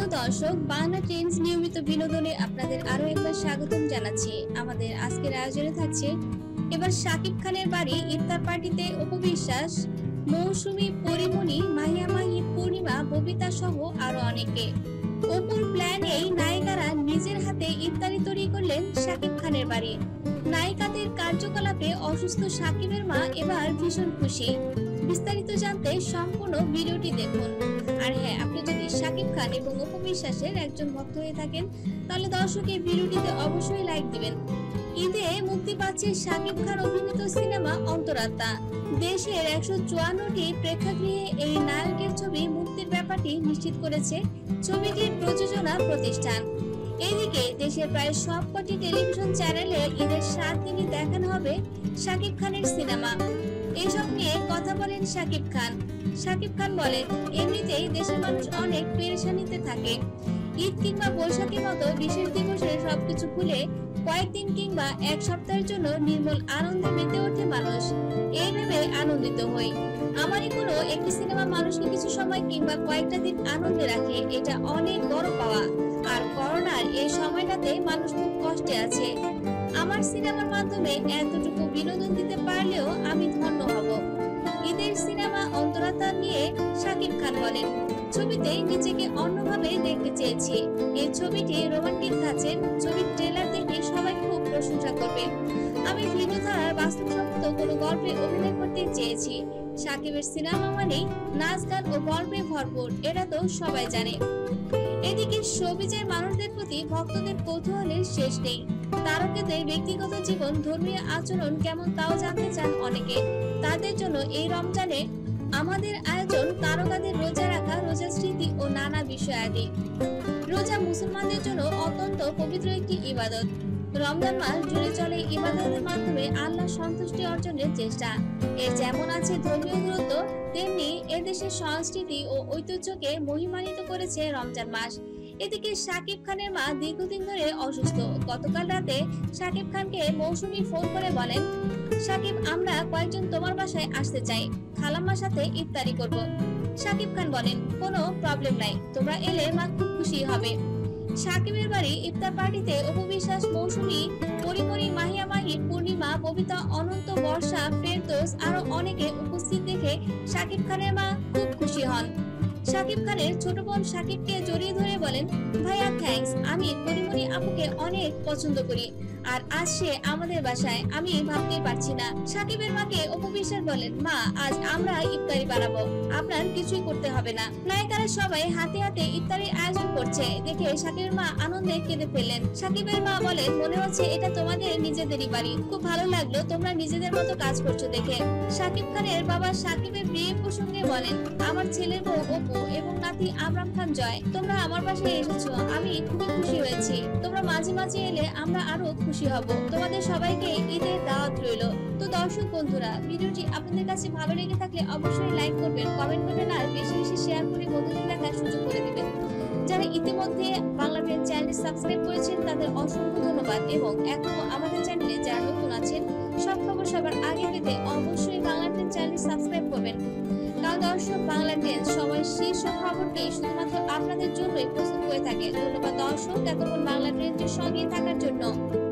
দর্শক, বাংলা ট্রেন্ডস নিয়মিত বিনোদনে আপনাদের আরো একবার স্বাগতম জানাচ্ছি। আমাদের আজকের আয়োজনে থাকছে এবার শাকিব খানের বাড়ি ইফতার পার্টিতে অপু বিশ্বাস, মৌসুমী, পরিমণি, মাহিয়া মাহি, পূর্ণিমা, ববিতা সহ আরো অনেকে। অপুর প্ল্যানেই নায়িকারা নিজের হাতে ইফতারি তৈরি করলেন শাকিব খানের বাড়ি। নায়িকাদের কার্যকলাপে অসুস্থ শাকিবের মা এবার ভীষণ খুশি। বিস্তারিত জানতে সম্পূর্ণ ভিডিওটি দেখুন। আর হ্যাঁ, আপনি যদি শাকিব খান এবং অপু বিশ্বাসের একজন ভক্ত হয়ে থাকেন তাহলে দর্শক এই ভিডিওটিতে অবশ্যই লাইক দিবেন। ঈদে মুক্তি পাচ্ছে শাকিব খান অভিনীত সিনেমা অন্তরাত্মা। দেশের 154টি প্রেক্ষাগৃহে এই নায়কের ছবি মুক্তির ব্যাপারটি নিশ্চিত করেছে ছবিটির প্রযোজনা প্রতিষ্ঠান। এদিকে দেশের প্রায় সবকটি টেলিভিশন চ্যানেলে ঈদের 7 দিনই দেখানো হবে শাকিব খানের সিনেমা। এসব নিয়ে কথা বলেন শাকিব খান। শাকিব খান বলেন, এমনিতেই দেশের মানুষ অনেক পেরেশানিতে থাকে। ঈদ কিংবা বৈশাখীর মতো বিশেষ দিবসে সবকিছু ভুলে কয়েকদিন কিংবা এক সপ্তাহের জন্য নির্মল আনন্দে মেতে ওঠে মানুষ। এই ভেবে আনন্দিত হই, আমারই কোনো একটি সিনেমা মানুষকে কিছু সময় কিংবা কয়েকটা দিন আনন্দে রাখে, এটা অনেক বড় পাওয়া। আর করোনার এই সময়টাতে মানুষ খুব কষ্টে আছে। আমার সিনেমার মাধ্যমে এতটুকু বিনোদন দিতে পারলেও আমি ধন্য হব। ঈদের সিনেমা অন্তরাত্মা নিয়ে শাকিব খান বলেন, ছবিতে নিজেকে অন্যভাবে দেখতে চেয়েছি। এই ছবিটি রোমান্টিক ধাঁচের। ছবির ট্রেলার দেখে সবাই খুব প্রশংসা করবে। আমি ভিন্ন ধারার বাস্তবসম্মত কোনো গল্পে অভিনয় করতে চেয়েছি। শাকিবের সিনেমা মানেই নাচ, গান ও গল্পে ভরপুর, এটা তো সবাই জানে। এদিকে শোবিজের মানুষদের প্রতি ভক্তদের কৌতূহলের শেষ নেই। তারকাদের ব্যক্তিগত জীবন, ধর্মীয় আচরণ কেমন তাও জানতে চান অনেকে। তাদের জন্য এই রমজানে আমাদের আয়োজন তারকাদের রোজা রাখা, রোজা স্মৃতি ও নানা বিষয়াদি। রোজা মুসলমানদের জন্য অত্যন্ত পবিত্র একটি ইবাদত। রমজান মাস জুড়ে চলে ইবাদতের মাধ্যমে আল্লাহ সন্তুষ্টি অর্জনের চেষ্টা। এর যেমন আছে ধর্মীয় গুরুত্ব, তেমনি এদেশের সংস্কৃতি ও ঐতিহ্যকে মহিমান্বিত করেছে রমজান মাস। এদিকে শাকিব খানের মা দীর্ঘদিন ধরে অসুস্থ। গতকাল রাতে শাকিব খানকে মৌসুমী ফোন করে বলেন, শাকিব, আমরা কয়েকজন তোমার বাসায় আসতে চাই, খালাম্মার সাথে ইফতারি করব। শাকিব খান বলেন, কোনো প্রবলেম নাই, তোমরা এলে মা খুব খুশি হবে। শাকিবের বাড়ি ইফতার পার্টিতে অপু বিশ্বাস, মৌসুমী, পরিমণি, মাহিয়া মাহি, পূর্ণিমা, ববিতা, অনন্ত, বর্ষা, ফেরদৌস আরো অনেকে উপস্থিত দেখে শাকিব খানের মা খুব খুশি হন। শাকিব খানের ছোট বোন শাকিবকে জড়িয়ে ধরে বলেন, ভাইয়া থ্যাঙ্কস, আমি পরিমণি আপুকে অনেক পছন্দ করি, আর আজ সে আমাদের বাসায়, আমি ভাবতেই পারছি না। শাকিবের মাকে অপু বিশ্বাস বলেন, মা, আজ আমরা ইফতারি বানাবো, আপনার কিছুই করতে হবে না। নায়িকারা সবাই হাতে হাতে ইফতারির আয়োজন করছে দেখে শাকিবের মা আনন্দে কেঁদে ফেললেন। শাকিবের মা বলেন, মনে হচ্ছে এটা তোমাদের নিজেদেরই বাড়ি, খুব ভালো লাগলো তোমরা নিজেদের মতো কাজ করছো দেখে। শাকিব খানের বাবা শাকিবের বিয়ে প্রসঙ্গে বলেন, আমার ছেলের বউ অপু এবং নাতি আমরাম খান জয়, তোমরা আমার বাসায় এসেছো, আমি খুবই খুশি হয়েছি। তোমরা মাঝে মাঝে এলে আমরা আরো খুশি হব। তোমাদের সবাইকে ঈদের দাওয়াত রইল। তো দর্শক বন্ধুরা, ভিডিওটি আপনাদের কাছে ভালো লেগে থাকলে অবশ্যই লাইক করবেন, কমেন্ট করবেন আর বেশি বেশি শেয়ার করে বন্ধুদের দেখার সুযোগ করে দিবেন। যারা ইতিমধ্যে বাংলা ট্রেন্ড চ্যানেল সাবস্ক্রাইব করেছেন তাদের অসংখ্য ধন্যবাদ, এবং এখনো আমাদের চ্যানেলে যারা নতুন আছেন সব খবর সবার আগে পেতে অবশ্যই বাংলা ট্রেন্ড চ্যানেল সাবস্ক্রাইব করবেন। কারণ দর্শক, বাংলা ট্রেন্ড সময় শীর্ষ খবরটি শুধুমাত্র আপনাদের জন্যই প্রস্তুত হয়ে থাকে। ধন্যবাদ দর্শক, এতক্ষণ বাংলা ট্রেন্ডের সঙ্গে থাকার জন্য।